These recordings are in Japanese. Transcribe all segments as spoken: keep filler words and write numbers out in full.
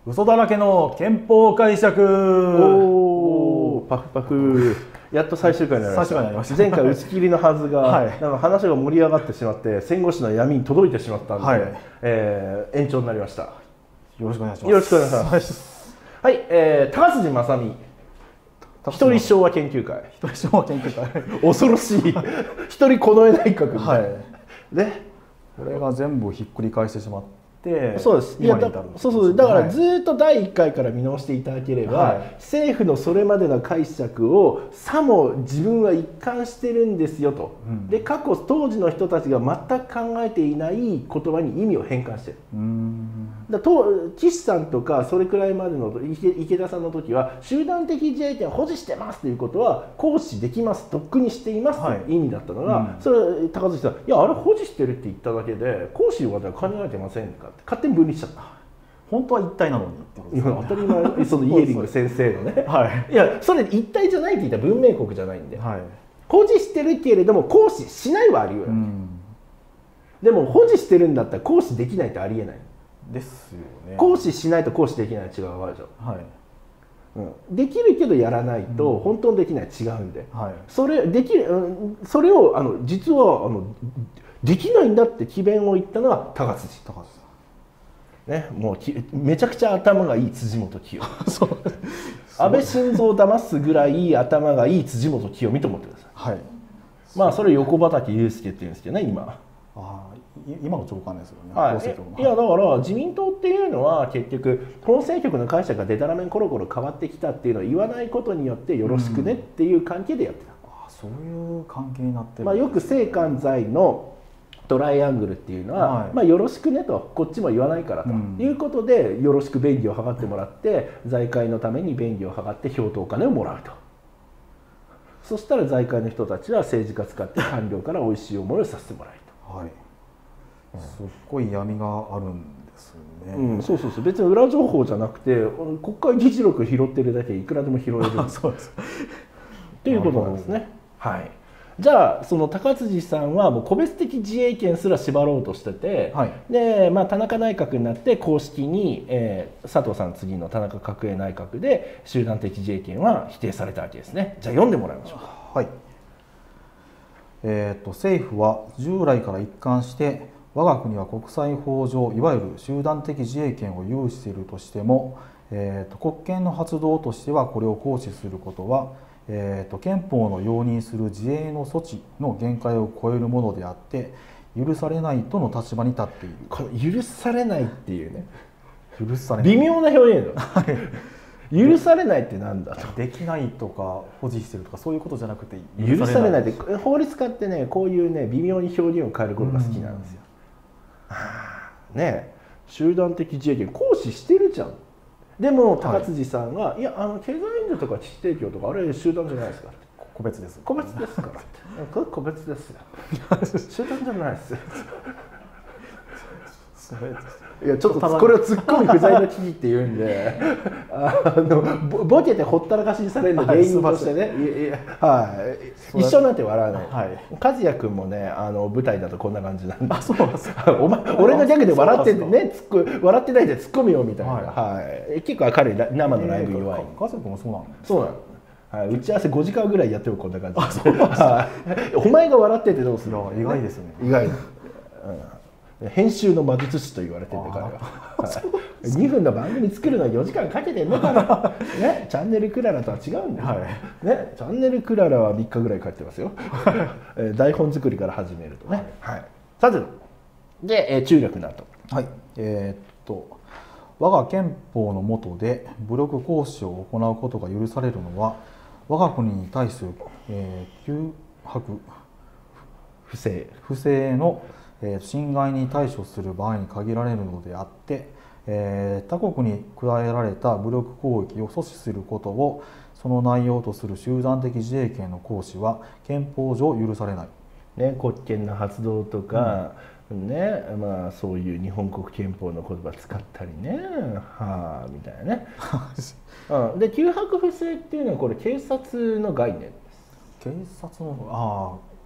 嘘だらけの憲法解釈。 おお、パフパフ。やっと最終回になりました。 最終回になりました。 前回打ち切りのはずが、 はい、 なんか話が盛り上がってしまって戦後史の闇に届いてしまったんで、はい、えー、延長になりました。よろしくお願いします。 よろしくお願いします。はい、はい、えー、高辻正美一人昭和研究会。 一人昭和研究会。 恐ろしい。一人近衛内閣みたいな。はい、 で、これが全部ひっくり返してしまって。 そうです。いやだそうそうだからずっとだいいっかいから見直していただければ、はい、政府のそれまでの解釈をさも自分は一貫してるんですよと、うん、で過去当時の人たちが全く考えていない言葉に意味を変換してる。うんだと岸さんとかそれくらいまでの池、池田さんの時は集団的自衛権を保持してますということは行使できます、とっくにしていますという意味だったのが、はい、うん、それ高辻さん、いやあれ保持してるって言っただけで行使のことは考えてませんかって勝手に分離しちゃった。 本当は一体なのにってことですね。 当たり前、そのイエリング先生のね、はい、いやそれ一体じゃないって言ったら文明国じゃないんで、はい、保持してるけれども行使しないはあり得る、うん、でも保持してるんだったら行使できないってありえないですよね。 行使しないと行使できないは違うわけでしょ、はい、うん、できるけどやらないと本当にできないは違うんで、はい、それできる、うん、それをあの実はあのできないんだって詭弁を言ったのは高辻。高辻ね、もうきめちゃくちゃ頭がいい辻元清。安倍晋三を騙すぐらい頭がいい辻元清美と思ってください。はい、まあそれ横畠祐介っていうんですけどね今。 あ今の長官ですよね。 はい、いやだから自民党っていうのは結局法制局の解釈がでたらめにコロコロ変わってきたっていうのを言わないことによってよろしくねっていう関係でやってた。 うん、あそういう関係になってる、 まあよく政官財のトライアングルっていうのは、はい、まあよろしくねとこっちも言わないからということで、うん、よろしく便宜を図ってもらって財界のために便宜を図って票とお金をもらうと。そしたら財界の人たちは政治家使って官僚からおいしい思いをさせてもらえると。はい、 すっごい闇があるんですね。 うん、そうそうそう、別に裏情報じゃなくて国会議事録拾ってるだけいくらでも拾える。そうです。っていうことなんですね。はい。じゃあその高辻さんはもう個別的自衛権すら縛ろうとしてて、はい、でまあ、田中内閣になって公式に、えー、佐藤さん次の田中角栄内閣で集団的自衛権は否定されたわけですね。じゃあ読んでもらいましょうか。 はい、えー、と政府は従来から一貫して我が国は国際法上いわゆる集団的自衛権を有しているとしても、えー、と国権の発動としてはこれを行使することはえー、と憲法の容認する自衛の措置の限界を超えるものであって許されないとの立場に立っている。 この許されないっていうね、 許されない微妙な表現だ。許されないってなんだと。 できないとか保持してるとかそういうことじゃなくて許されないって法律家ってねこういうね微妙に表現を変えることが好きなんですよ。ねえ集団的自衛権行使してるじゃん。でも高辻さんが、はい、いやあの経済援助とか知識提供とかあれ集団じゃないですか。 個別です。 個別ですから。これ個別ですよ。集団じゃないです。いやちょっとこれをツッコミ不在の危機って言うんで、あのボケてほったらかしにされるの原因としてね、はい、一緒なんて笑わない。はい、和也君もねあの舞台だとこんな感じなんで、あそうなんですか。お前俺のギャグで笑ってね笑ってないでツッコミよみたいな、はい、結構明るい生のライブ弱い。 和也君もそうなんですか。 そうなの。はい、打ち合わせごじかんぐらいやってもこんな感じ。あそうなんですか。お前が笑っててどうするの。 意外ですね。 意外。編集の魔術師と言われてるんで彼は、はい、にふんの番組作るのによじかんかけてんのかな、ね、チャンネルクララとは違うんだよ、はいね、チャンネルクララはみっかぐらいかかってますよ台本作りから始めるとね、はい、さてで、えー、中略なと、 はい、えー、っと我が憲法の下で武力行使を行うことが許されるのは我が国に対する、えー、脅迫不正不正の侵害に対処する場合に限られるのであって、えー、他国に加えられた武力攻撃を阻止することをその内容とする集団的自衛権の行使は憲法上許されない、 ね、国権の発動とか、うんねまあ、そういう日本国憲法の言葉使ったりねはあみたいなね、うん、で脅迫不正っていうのはこれ警察の概念です。 警察のあ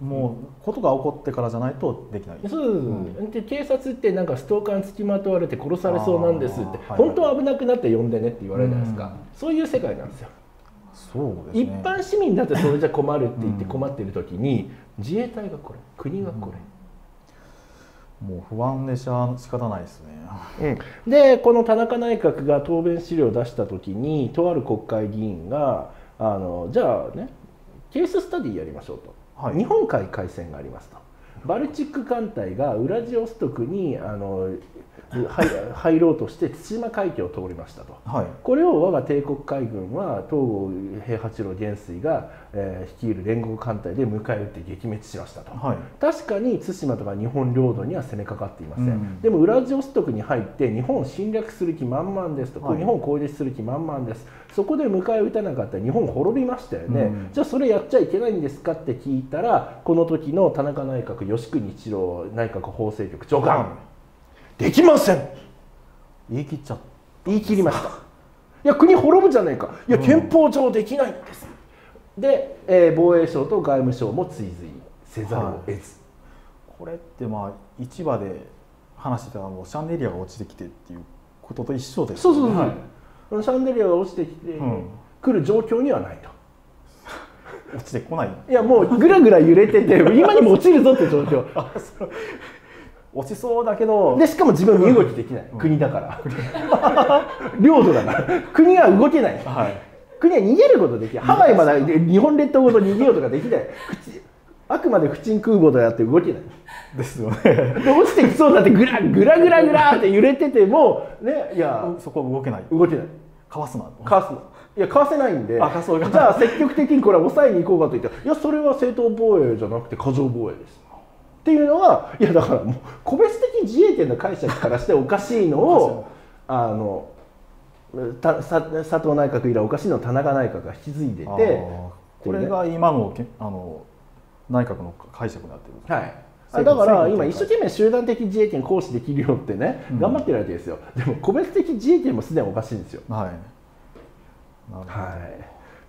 もうことが起こってからじゃないとできない。 そうそうそう、うん、で警察ってなんかストーカーにつきまとわれて殺されそうなんですって、はい、本当は危なくなって呼んでねって言われるじゃないですか、うん、そういう世界なんですよ。 そうですね、 一般市民だってそれじゃ困るって言って困ってる時に、うん、自衛隊がこれ、国がこれ、 うん、もう不安でしゃ仕方ないですね、 うん、でこの田中内閣が答弁資料を出した時にとある国会議員があのじゃあねケーススタディやりましょうと、はい、日本海海戦がありますと、バルチック艦隊がウラジオストクにあの入ろうとして対馬海峡を通りましたと、はい、これを我が帝国海軍は東郷平八郎元帥が、えー、率いる連合艦隊で迎え撃って撃滅しましたと、はい、確かに対馬とか日本領土には攻めかかっていません、うん、でもウラジオストクに入って日本を侵略する気満々ですと、はい、日本を攻撃する気満々です、そこで迎え撃たなかったら日本滅びましたよね、うん、じゃあそれやっちゃいけないんですかって聞いたら、この時の田中内閣吉国一郎内閣法制局長官、できません、 言い切っちゃった、 言い切りました。いや国滅ぶじゃないか、いや憲法上できないんです、うん、で、えー、防衛省と外務省も追随せざるを得ず、はい、 これってまあ市場で話してたらもうシャンデリアが落ちてきてっていうことと一緒ですよね。そうそうそう、はい、シャンデリアが落ちてきて、うん、来る状況にはないと。 落ちてこない。 いやもうぐらぐら揺れてて今にも落ちるぞって状況。 落ちそうだけど、 でしかも自分身動きできない、うん、国だから領土だから国は動けない、はい、国は逃げることできない、ハワイまで日本列島ごと逃げようとかできない、あくまで不沈空母とやって動けないですよね。 で落ちてきそうだってグラグラグラグラって揺れててもね、いやそこは動けない、 動けない、 かわすな、 かわすな、いやかわせないんで、じゃあ積極的にこれは抑えに行こうかと言ったら、いやそれは正当防衛じゃなくて過剰防衛ですっていうのは、いやだからもう個別的自衛権の解釈からしておかしいのをあのた佐藤内閣以来おかしいのを田中内閣が引き継いでて、 これが今のあの内閣の解釈になってるんです、 はい、だから今一生懸命集団的自衛権行使できるよってね、うん、頑張ってるわけですよ。でも個別的自衛権もすでにおかしいんですよ。はい、なるほど、はい、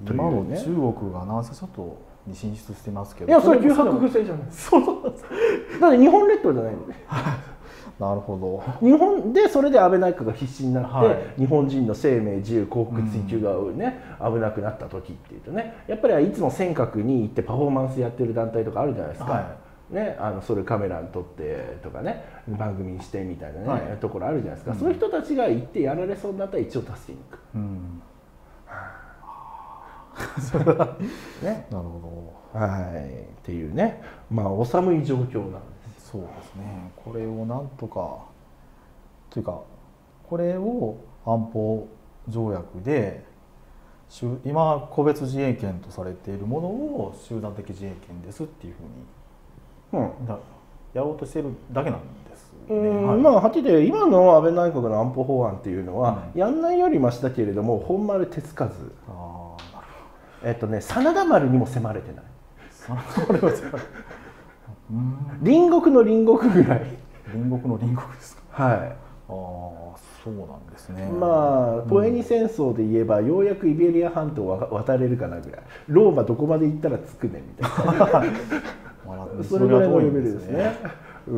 今の中国が南沙諸島に進出してますけど、 いやそれは九白不正じゃない。そうだって日本列島じゃないのでなるほど。 日本でそれで安倍内閣が必死になって、はい、日本人の生命自由幸福追求がね、うん、危なくなった時っていうとね、やっぱりいつも尖閣に行ってパフォーマンスやってる団体とかあるじゃないですか、はい、ね、あのそれカメラに撮ってとかね番組にしてみたいなね、はい、ところあるじゃないですか、うん、そういう人たちが行ってやられそうになったら一応助けに行く、うん、ね、なるほど、はい、っていうね、まあお寒い状況なんです。 そうですね。これをなんとかというか、これを安保条約で今個別自衛権とされているものを集団的自衛権ですっていうふうに、うん、だやろうとしているだけなんですよね。 うん、はい、まあはっきり言って今の安倍内閣の安保法案っていうのは、うん、やんないよりましたけれども本丸手つかず、あ、なるほど、えっとね真田丸にも迫れてない。隣国の隣国ぐらい。 隣国の隣国ですか。 はい。 ああ、そうなんですね。 まあポエニ戦争で言えば、うん、ようやくイベリア半島を渡れるかなぐらい。ローマどこまで行ったら着くねみたいな。それぐらいのレベルですね。うん、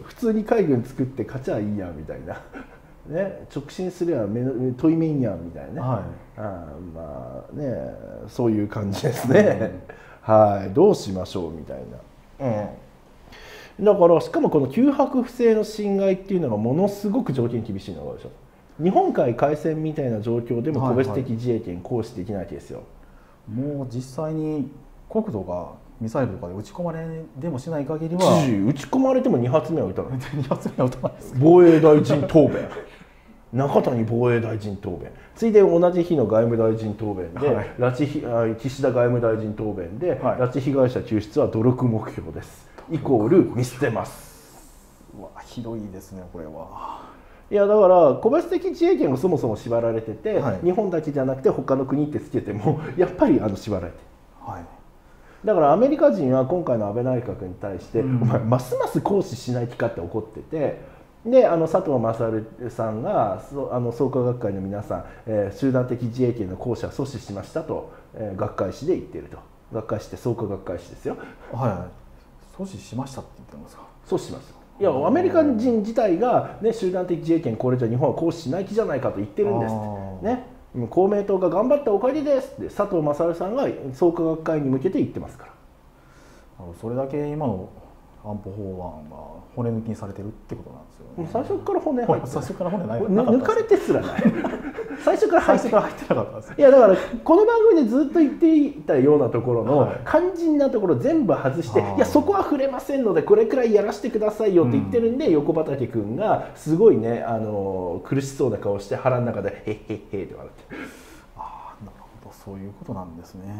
普通に海軍作って勝ちゃいいやみたいな。ね、直進すれば問い面やんみたいなね。はい、あまあね、そういう感じですね。はい、どうしましょうみたいな。うん、だからしかもこの九白不正の侵害っていうのがものすごく条件厳しいのがでしょ。日本海海戦みたいな状況でも個別的自衛権行使できないわけですよ。 はいはい、もう実際に国土がミサイルとかで撃ち込まれでもしない限りは、 撃ち込まれてもに発目は撃たない。 に発目は撃たないです。 防衛大臣答弁。中谷防衛大臣答弁、ついで同じ日の外務大臣答弁で、はい、拉致岸田外務大臣答弁で、はい、拉致被害者救出は努力目標ですイコール見捨てます。 うわ、ひどいですねこれは。 いやだから個別的自衛権がそもそも縛られてて、はい、日本だけじゃなくて他の国ってつけてもやっぱりあの縛られてる、はい、だからアメリカ人は今回の安倍内閣に対して、うん、お前ますます行使しない気かって怒ってて、であの佐藤勝さんがあの創価学会の皆さん、えー、集団的自衛権の行使は阻止しましたと、えー、学会誌で言っていると。学会誌って創価学会誌ですよ。 はい、 阻止しましたって言ってるんですか。 阻止しました。いやアメリカ人自体が、ね、集団的自衛権これじゃ日本は行使しない気じゃないかと言ってるんですって、ね、公明党が頑張ったおかげですって佐藤正さんが創価学会に向けて言ってますから。 それだけ今の安保法案が骨抜きにされてるってことなんですよね。 最初から骨入って最初から骨ない抜かれてすらない最初から入って入ってなかったです。 いやだからこの番組でずっと言っていたようなところの肝心なところ全部外して、はい、いやそこは触れませんのでこれくらいやらせてくださいよって言ってるんで、うん、横畠君がすごいねあの苦しそうな顔して腹の中でへっへっへって笑ってる。 ああなるほどそういうことなんですね。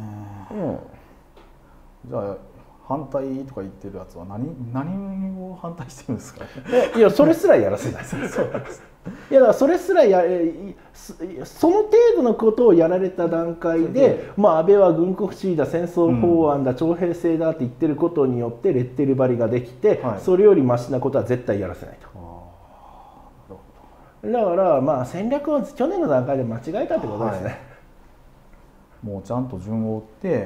うん、 じゃあ反対とか言ってるやつは何何を反対してるんですか。 いやそれすらやらせないそうですいやだからそれすらやその程度のことをやられた段階で、まあ、安倍は軍国主義だ戦争法案だ、うん、徴兵制だって言ってることによってレッテル張りができて、はい、それよりマシなことは絶対やらせないと。だからまあ戦略を去年の段階で間違えたってことですね。はい、 もうちゃんと順を追って、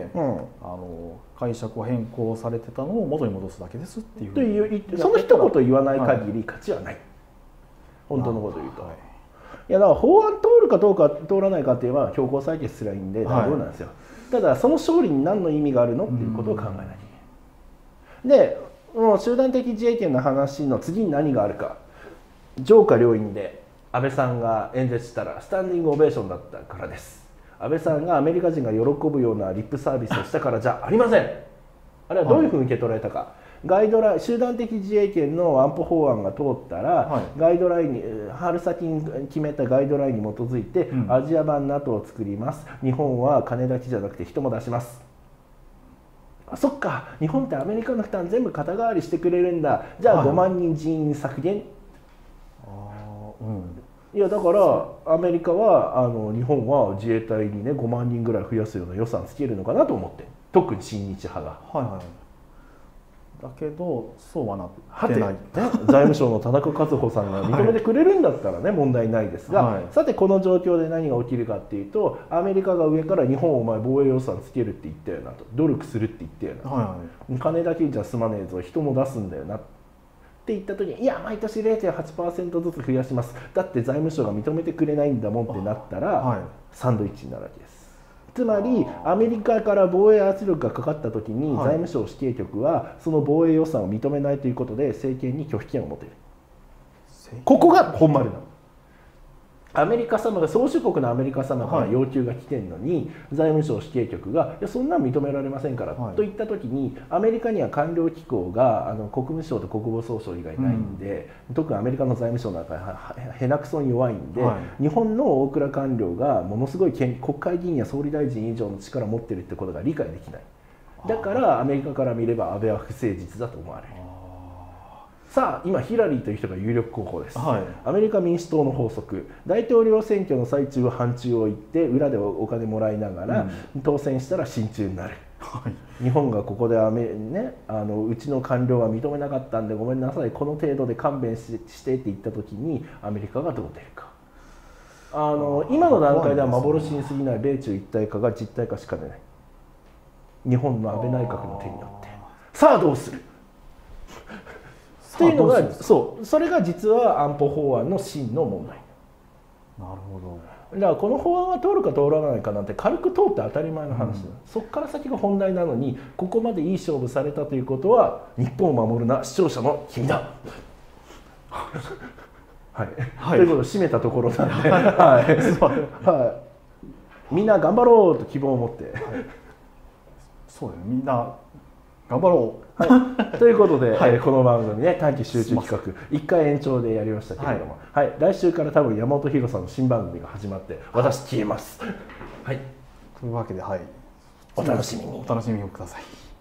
うん、あの解釈を変更されてたのを元に戻すだけですっていうというその一言言わない限り価値はない、はい、本当のことを言うと、はい、いやだから法案通るかどうか通らないかっていうのは強行採決すればいいんで大丈夫なんですよ、はい、ただその勝利に何の意味があるのっていうことを考えなきゃいけない。でもう集団的自衛権の話の次に何があるか。上下両院で安倍さんが演説したらスタンディングオベーションだったからです。安倍さんがアメリカ人が喜ぶようなリップサービスをしたからじゃありません。あれはどういうふうに受け取られたか、はい、ガイドライン集団的自衛権の安保法案が通ったら、はい、ガイドラインに春先に決めたガイドラインに基づいて、うん、アジア版 ナト を作ります。日本は金だけじゃなくて人も出します。あそっか日本ってアメリカの負担全部肩代わりしてくれるんだ。じゃあごまんにん人員削減、はい、あうんいやだからアメリカはあの日本は自衛隊にねごまんにんぐらい増やすような予算つけるのかなと思って、特に親日派が。はいはい。 だけどそうはなってない。 財務省の田中和穂さんが認めてくれるんだったらね問題ないですが、はい、さてこの状況で何が起きるかっていうとアメリカが上から日本お前防衛予算つけるって言ったよなと努力するって言ったよな、はいはい、金だけじゃ済まねえぞ人も出すんだよなって言った時にいや毎年 ゼロてんはちパーセント ずつ増やしますだって財務省が認めてくれないんだもんってなったら、はい、サンドイッチになるわけです。つまりアメリカから防衛圧力がかかった時に、はい、財務省指定局はその防衛予算を認めないということで政権に拒否権を持てる。ここが本丸なの。アメリカ様が宗主国のアメリカ様から要求が来てるのに、はい、財務省指定局がいやそんなの認められませんから、はい、といった時にアメリカには官僚機構があの国務省と国防総省以外ないんで、うん、特にアメリカの財務省なんかへなくそに弱いんで、はい、日本の大蔵官僚がものすごい国会議員や総理大臣以上の力を持ってるってことが理解できない。だからアメリカから見れば安倍は不誠実だと思われる。さあ今ヒラリーという人が有力候補です、はい、アメリカ民主党の法則大統領選挙の最中は反中を言って裏でお金もらいながら、うん、当選したら親中になる、はい、日本がここでアメ、ね、あのうちの官僚は認めなかったんでごめんなさいこの程度で勘弁 し, してって言った時にアメリカがどう出るか。あの今の段階では幻に過ぎない米中一体化が実体化しかねない日本の安倍内閣の手によって。さあどうするっていうのがそうそれが実は安保法案の真の問題。 なるほど。 だからこの法案が通るか通らないかなんて軽く通って当たり前の話だ、うん、そこから先が本題なのにここまでいい勝負されたということは日本を守るな視聴者の君だはい、はい、ということを締めたところなんで、はいはい、みんな頑張ろうと希望を持って、はい、 そうだよみんな頑張ろう、 はい、ということで、はい、この番組ね短期集中企画いっかい延長でやりましたけれども、はいはい、来週から多分山本博さんの新番組が始まって私消えます、はい、 というわけで、はい、 お楽しみにお楽しみください。